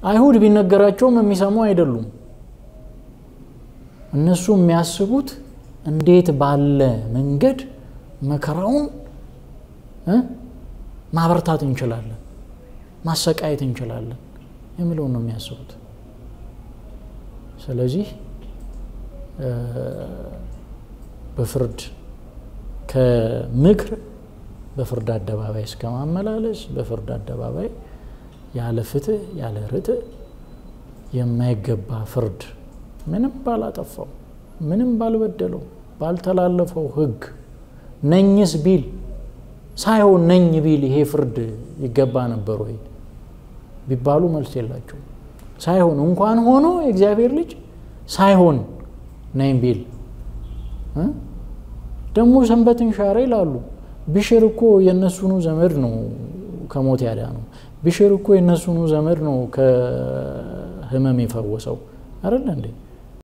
አይሁድ ቢነገራቸውም የሚሰሙ አይደሉም እነሱ የሚያስቡት እንዴት ባለ መንገድ መከራውን ማበርታት እንችላለን ማሰቃየት እንችላለን የሚለው ነው የሚያስቡት ስለዚህ በፍርድ ከምክር በፍርድ አደባባይ እስከማመላለስ በፍርድ አደባባይ ያለ ፍትህ ያለ ርትዕ የማይገባ ፍርድ ምንም ባላጠፋው ምንም ባልበደለው ባልተላለፈው ህግ ነኝስ ቢል ሳይሆን ነኝ ቢል ይሄ ፍርድ ይገባ ነበር ወይ ቢባሉ መልስ የላቸው ሳይሆን እንኳን ሆኖ የእግዚአብሔር ልጅ ሳይሆን ነኝ ቢል ደሞ ሰንበትን ሻረ ይላሉ ቢሽር እኮ የነሱኑ ዘመድ ነው ከሞት ያዳነው ቢሽር እኮ የነሱኑ ዘመድ ነው ከህመም የፈወሰው አይደል እንዴ